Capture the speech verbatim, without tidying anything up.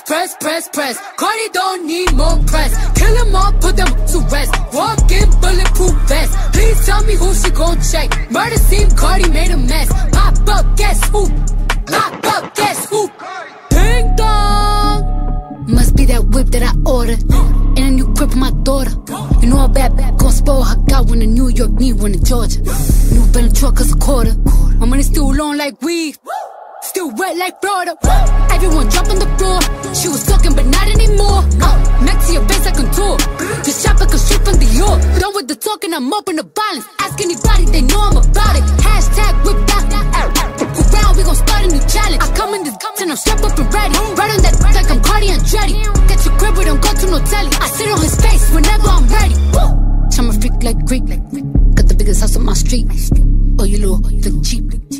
press, press, press. Cardi don't need more press. Kill them all, put them to rest. Walk in bulletproof vest. Please tell me who she gon' check. Murder scene, Cardi made a mess. Pop up, guess who? Pop up, guess who? Ding dong. Must be that whip that I ordered. And a new crib for my daughter. You know a bad bad gon' spoil her. Got one in New York, need one in Georgia. New Bentley truck is a quarter. My money still long like weed. Still wet like Florida. Everyone dropping the floor. She was talking but not anymore. uh, Max to your face I contour. This shop like a strip from Dior. Done with the talking, I'm open to violence. Ask anybody, they know I'm about it. Hashtag whip out. Around, we gon' start a new challenge. I come in this guns and I'm strapped up and ready. Right on that like I'm Cardi Andretti. Get your grip, we don't go to no telly. I sit on his face whenever I'm ready. I'm a freak like Greek. Got the biggest house on my street. Oh, you little, look cheap.